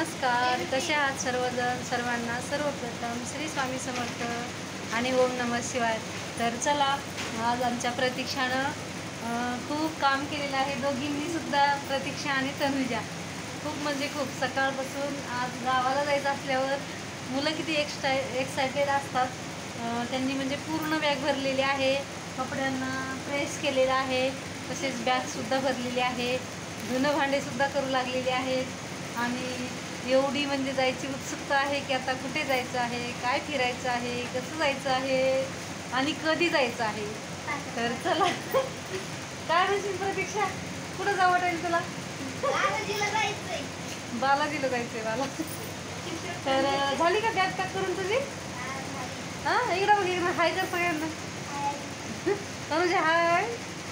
नमस्कार, कसे आहात सर्वजण? सर्वांना सर्वप्रथम श्री स्वामी समर्थ आणि ओम नमः शिवाय. तर चला, आज आमच्या प्रतीक्षानं खूप काम केलेलं आहे. दोघींनी सुद्धा, प्रतीक्षा आणि तनुजा, खूप म्हणजे खूप सकाळपासून. आज गावाला जायचं असल्यावर मुलं किती एक्सायटेड असतात. त्यांनी म्हणजे पूर्ण बॅग भरलेली आहे, कपड्यांना प्रेस केलेलं आहे, तसेच बॅगसुद्धा भरलेली आहे, धुणं भांडेसुद्धा करू लागलेले आहेत. आणि एवढी म्हणजे जायची उत्सुकता आहे की आता कुठे जायचं आहे, काय फिरायचं आहे, कसं जायचं आहे आणि कधी जायचं आहे. तर चला, काय म्हणशील प्रतीक्षा, कुठं जावं वाटेल तुला? बालाजीला जायचंय मला. तर झाली का बॅग पॅक करून तुझी? हां, इकडं बघ, इकडं हाय का सगळ्यांना? म्हणजे हाय.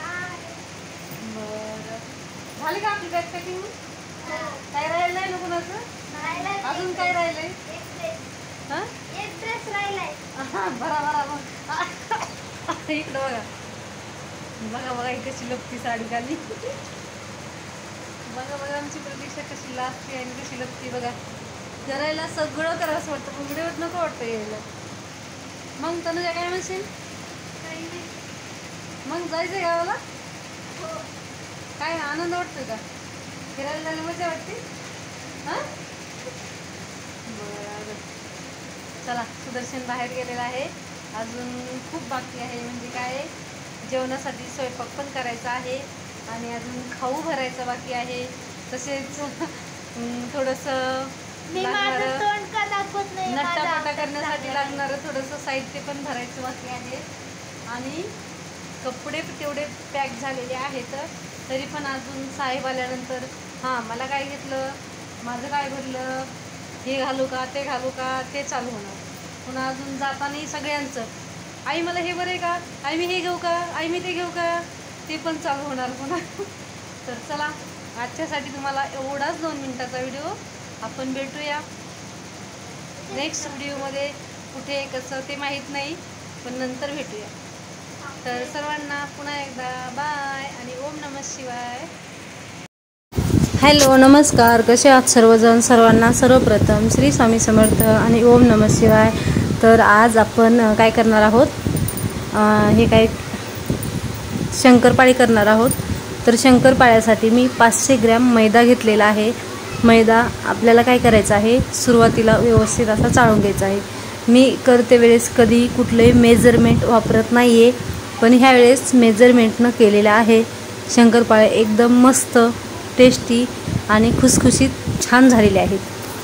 बरं, झाली का आपली बॅग पॅकिंग? काय राहिलं नाही ना कुणाचं? अजून काय राहिलंय? हां, एक ड्रेस राहिलाय. हां, बरा इकडं बघा बघा, ही कशी लपती साडी घाली. बघा आमची प्रतीक्षा कशी लाजते आणि कशी लपती बघा. करायला सगळं करावंसं वाटतं, पण व्हिडिओत नको वाटतं यायला. मग तनुजा काय म्हणशील? मग जायचं गावाला? काय आनंद वाटतोय का? फिरायला जायला मजा वाटते? हां, बरं. चला, सुदर्शन बाहेर गेलेला आहे. अजून खूप बाकी आहे. म्हणजे काय, जेवणासाठी स्वयंपाक पण करायचा आहे आणि अजून खाऊ भरायचा बाकी आहे. तसेच थोडंसं नट्टापट्टा करण्यासाठी लागणारं थोडंसं साहित्य पण भरायचं बाकी आहे. आणि कपडे तेवढे पॅक झालेले आहेत, तरी पण अजून साहेब आल्यानंतर हां, मला काय घेतलं, माझं काय भरलं, हे घालू का, ते घालू का, ते चालू होणार. पुन्हा अजून जातानाही सगळ्यांचं, आई मला हे बरं आहे का, आई मी हे घेऊ का, आई मी ते घेऊ का, ते पण चालू होणार पुन्हा. तर चला, आजच्यासाठी तुम्हाला एवढाच 2 मिनिटाचा व्हिडिओ. आपण भेटूया नेक्स्ट व्हिडिओमध्ये. कुठे कसं ते माहीत नाही, पण नंतर भेटूया. तर सर्वांना पुन्हा एकदा बाय आणि ओम नमः शिवाय. हॅलो, नमस्कार, कसे आहात सर्वजण? सर्वांना सर्वप्रथम श्री स्वामी समर्थ आणि ओम नमः शिवाय. तर आज आपण काय करणार आहोत, हे काय शंकरपाळी करणार आहोत. तर शंकरपाळ्यासाठी मी 500 ग्रॅम मैदा घेतलेला आहे. मैदा आपल्याला काय करायचं आहे, सुरुवातीला व्यवस्थित असा चाळून घ्यायचा आहे. मी करते वेळेस कधी कुठलंही मेजरमेंट वापरत नाही आहे, पण ह्या वेळेस मेजरमेंटनं केलेलं आहे. शंकरपाळे एकदम मस्त, टेस्टी आणि खुसखुशीत छान झालेले आहेत.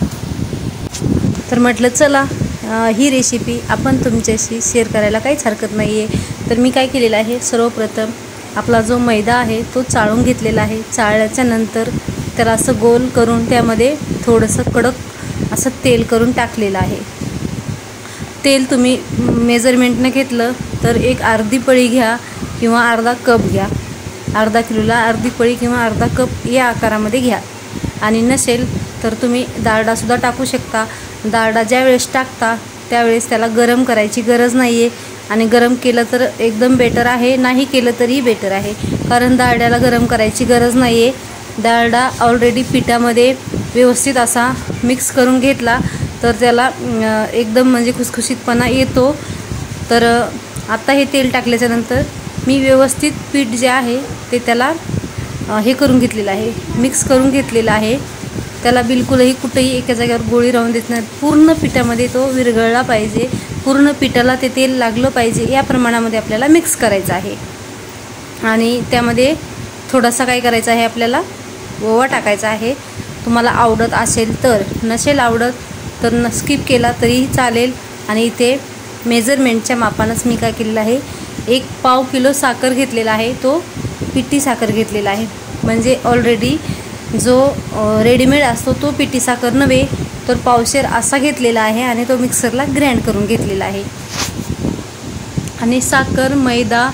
तर म्हटलं चला, ही रेसिपी आपण तुमच्याशी शेअर करायला काहीच हरकत नाही आहे. तर मी काय केलेलं आहे, सर्वप्रथम आपला जो मैदा आहे तो चाळून घेतलेला आहे. चाळल्याच्या नंतर त्याला असं गोल करून त्यामध्ये थोडंसं कडक असं तेल करून टाकलेलं आहे. तेल तुम्ही मेजरमेंटनं घेतलं तर एक अर्धी पळी घ्या किंवा अर्धा कप घ्या. अर्धा किलोला अर्धी पळी किंवा अर्धा कप या आकारामध्ये घ्या. आणि नसेल तर तुम्ही डालडासुद्धा टाकू शकता. डालडा ज्यावेळेस टाकता त्यावेळेस त्याला गरम करायची गरज नाही आहे. आणि गरम केलं तर एकदम बेटर आहे, नाही केलं तरीही बेटर आहे, कारण डालड्याला गरम करायची गरज नाही आहे. डालडा ऑलरेडी पिठामध्ये व्यवस्थित असा मिक्स करून घेतला तर त्याला एकदम म्हणजे खुसखुशीतपणा येतो. तर आता हे तेल टाकल्याच्यानंतर मी व्यवस्थित पीठ जे आहे ते त्याला हे करून घेतलेलं आहे, मिक्स करून घेतलेलं आहे. त्याला बिलकुलही कुठेही एका जागेवर गोळी राहून देत नाही. पूर्ण पिठामध्ये तो विरघळला पाहिजे, पूर्ण पिठाला ते तेल लागलं पाहिजे, या प्रमाणामध्ये आपल्याला मिक्स करायचं आहे. आणि त्यामध्ये थोडासा काय करायचं आहे, आपल्याला ओवा टाकायचा आहे. तुम्हाला आवडत असेल तर, नसेल आवडत तर स्किप केला तरीही चालेल. आणि इथे मेजरमेंटच्या मापानंच मी काय केलेलं आहे, 1 पाव किलो साखर घेतलेला आहे, तो पिठी साखर घेतलेला आहे. म्हणजे ऑलरेडी जो रेडीमेड असतो तो पिठी साखर नव्हे, तर पावशेर असा घेतलेला आहे आणि तो मिक्सरला ग्राइंड करून घेतलेला आहे. आणि साखर, मैदा,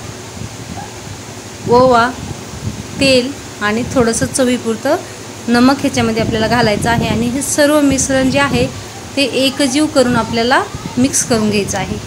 ओवा, तेल आणि थोडंसं चवीपुरतं नमक ह्याच्यामध्ये आपल्याला घालायचं आहे. आणि हे सर्व मिश्रण जे आहे ते एकजीव करून आपल्याला मिक्स करून घ्यायचं आहे.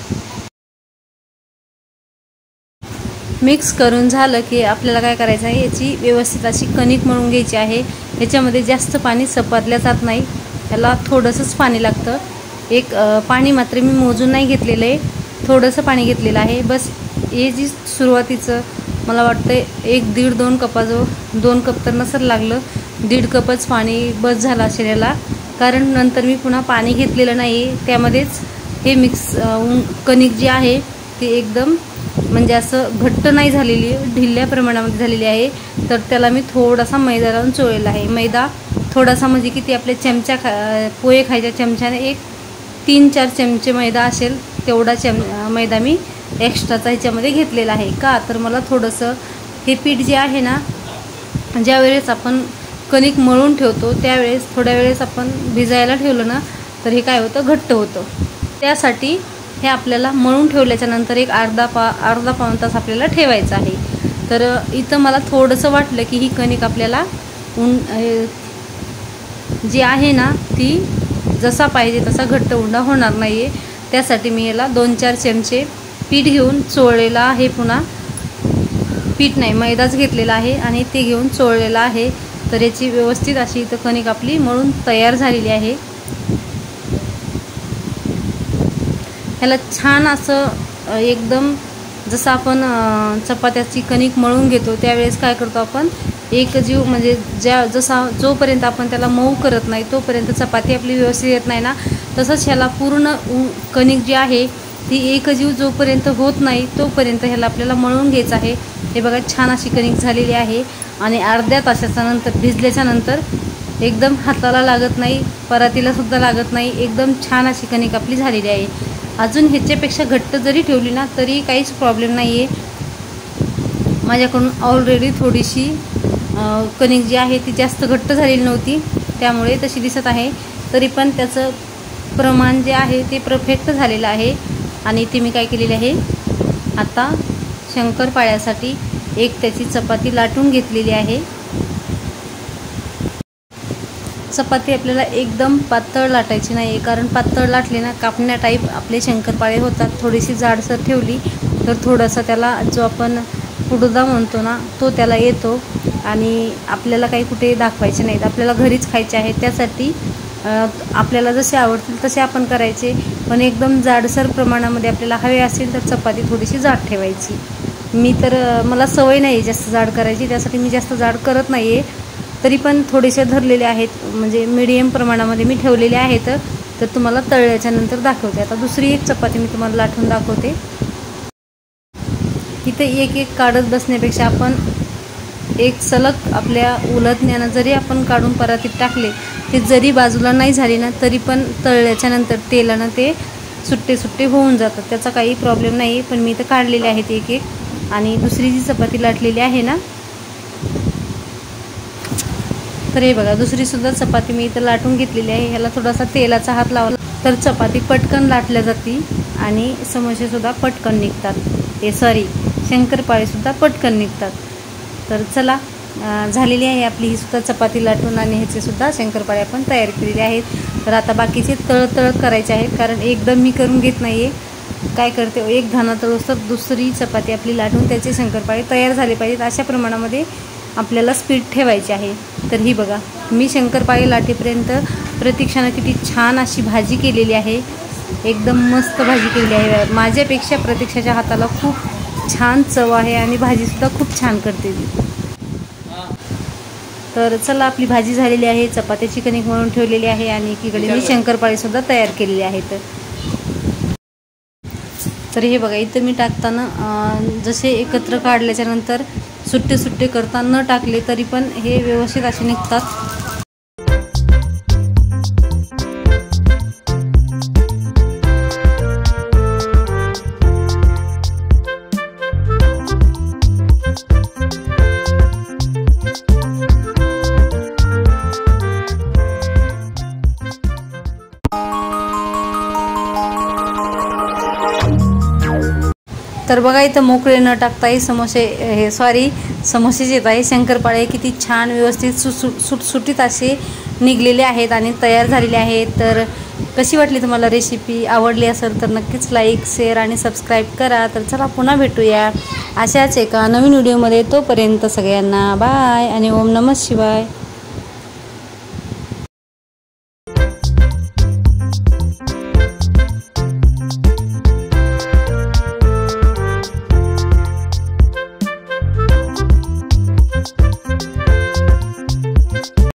मिक्स करून झालं की आपल्याला काय करायचं आहे, याची व्यवस्थित अशी कणिक मळून घ्यायची आहे. याच्यामध्ये जास्त पाणी सपारल्या जात नाही, ह्याला थोडंसंच पाणी लागतं. एक पाणी मात्र मी मोजून नाही घेतलेलं आहे, थोडंसं पाणी घेतलेलं आहे बस. हे जी सुरुवातीचं मला वाटतं 1-1.5-2 कपाचं, 2 कप तर नसेल लागलं, 1.5 कपच पाणी बस झालं असेल याला. कारण नंतर मी पुन्हा पाणी घेतलेलं नाही, त्यामध्येच हे मिक्स कणिक जी आहे ती एकदम म्हणजे असं घट्ट नाही झालेली, ढिल्या प्रमाणामध्ये झालेली आहे. तर त्याला मी थोडासा मैदा लावून चोळलेला आहे. मैदा थोडासा म्हणजे किती, आपले चमचा पोहे खायच्या चमच्याने एक 3-4 चमचे मैदा असेल तेवढा मैदा मी एक्स्ट्राचा ह्याच्यामध्ये घेतलेला आहे. का तर मला थोडंसं हे पीठ जे आहे ना, ज्या वेळेस आपण कणिक मळून ठेवतो त्यावेळेस थोड्या वेळेस आपण भिजायला ठेवलं ना तर हे काय होतं, घट्ट होतं. त्यासाठी हे आपल्याला मळून ठेवल्याच्या नंतर एक अर्धा पाऊण तास आपल्याला ठेवायचं आहे. तर इथं मला थोडंसं वाटलं की ही कणिक आपल्याला जी आहे ना ती जसा पाहिजे तसा घट्ट उंडा होणार नाही आहे. त्यासाठी मी याला 2-4 चमचे पीठ घेऊन चोळलेला आहे. पुन्हा पीठ नाही, मैदाच घेतलेला आहे आणि ते घेऊन चोळलेला आहे. तर याची व्यवस्थित अशी इथं कणिक आपली मळून तयार झालेली आहे. ह्याला छान असं एकदम जसं आपण चपात्याची कणिक मळून घेतो त्यावेळेस काय करतो आपण, एकजीव म्हणजे जोपर्यंत आपण त्याला मऊ करत नाही तोपर्यंत चपाती आपली व्यवस्थित येत नाही ना, तसंच ह्याला पूर्ण कणिक जी आहे ती एकजीव जोपर्यंत होत नाही तोपर्यंत ह्याला आपल्याला मळून घ्यायचं आहे. हे बघा छान अशी कणिक झालेली आहे आणि अर्ध्या तासाच्या नंतर भिजल्याच्या नंतर एकदम हाताला लागत नाही, परातीला सुद्धा लागत नाही, एकदम छान अशी कणिक आपली झालेली आहे. अजून ह्याच्यापेक्षा घट्ट जरी ठेवली ना तरी काहीच प्रॉब्लेम नाही आहे. माझ्याकडून ऑलरेडी थोडीशी कणिक जी आहे ती जास्त घट्ट झालेली नव्हती त्यामुळे तशी दिसत आहे, तरी पण त्याचं प्रमाण जे आहे ते परफेक्ट झालेलं आहे. आणि ते मी काय केलेले आहे, आता शंकरपाळ्यासाठी एक त्याची चपाती लाटून घेतलेली आहे. चपाती आपल्याला एकदम पातळ लाटायची नाही, कारण पातळ लाटली ना कापण्या टाईप आपले शंकरपाळे होतात. थोडीशी जाडसर ठेवली तर थोडासा त्याला जो आपण पुडदा म्हणतो ना तो त्याला येतो आणि आपल्याला काही कुठे दाखवायचे नाहीत, आपल्याला घरीच खायचे आहेत. त्यासाठी आपल्याला जसे आवडतील तसे आपण करायचे, पण एकदम जाडसर प्रमाणामध्ये आपल्याला हवे असेल तर चपाती थोडीशी जाड ठेवायची. मी तर मला सवय नाही जास्त जाड करायची, त्यासाठी मी जास्त जाड करत नाही आहे. तरी पण थोडेसे धरलेले आहेत, म्हणजे मीडियम प्रमाणामध्ये मी ठेवलेले आहेत. तर तुम्हाला तळल्याच्या नंतर दाखवते. आता दुसरी एक चपाती मी तुम्हाला लाटून दाखवते. इथे एक काढत बसण्यापेक्षा आपण एक सलग आपल्या उलटण्यानं जरी आपण काढून परातीत टाकले, ते जरी बाजूला नाही झाली ना तरी पण तळल्याच्या नंतर तेलानं ते सुट्टे होऊन जातात, त्याचा काही प्रॉब्लेम नाही. पण मी इथं काढलेले आहेत एक. आणि दुसरी जी चपाती लाटलेली आहे ना, तर हे बघा दुसरीसुद्धा चपाती मी इथं लाटून घेतलेली आहे. ह्याला थोडासा तेलाचा हात लावला तर चपाती पटकन लाटल्या जाते आणि समोसेसुद्धा पटकन निघतात. शंकरपाळीसुद्धा पटकन निघतात. तर चला, झालेली आहे आपली ही सुद्धा चपाती लाटून आणि ह्याचेसुद्धा शंकरपाळे आपण तयार केलेले आहेत. तर आता बाकीचे तळत करायचे आहेत, कारण एकदम मी करून घेत नाही आहे. काय करते, एक घाना तळूस तर दुसरी चपाती आपली लाटून त्याचे शंकरपाळे तयार झाले पाहिजेत अशा प्रमाणामध्ये आपल्याला स्पीड ठेवायची आहे. तर ही बघा मी शंकरपाळे लाटेपर्यंत प्रतीक्षानं किती छान अशी भाजी केलेली आहे, एकदम मस्त भाजी केलेली आहे. माझ्यापेक्षा प्रतीक्षाच्या हाताला खूप छान चव आहे आणि भाजीसुद्धा खूप छान करते ती. तर चला, आपली भाजी झालेली आहे, चपात्याची कणिक मळून ठेवलेली आहे आणि एकीकडे मी शंकरपाळीसुद्धा तयार केलेले आहेत. तर हे बघा इथं मी टाकताना जसे एकत्र काढल्याच्या नंतर सुट्टे करता न टाकले तरी पण हे व्यवस्थित असे निघतात. तर बघा इथं मोकळे न टाकताही समोसेच येत आहे. शंकरपाळे किती छान व्यवस्थित सुटसुटीत असे निघलेले आहेत आणि तयार झालेले आहेत. तर कशी वाटली तुम्हाला रेसिपी? आवडली असेल तर नक्कीच लाईक, शेअर आणि सबस्क्राईब करा. तर चला पुन्हा भेटूया अशाच एका नवीन व्हिडिओमध्ये. तोपर्यंत सगळ्यांना बाय आणि ओम नमः शिवाय.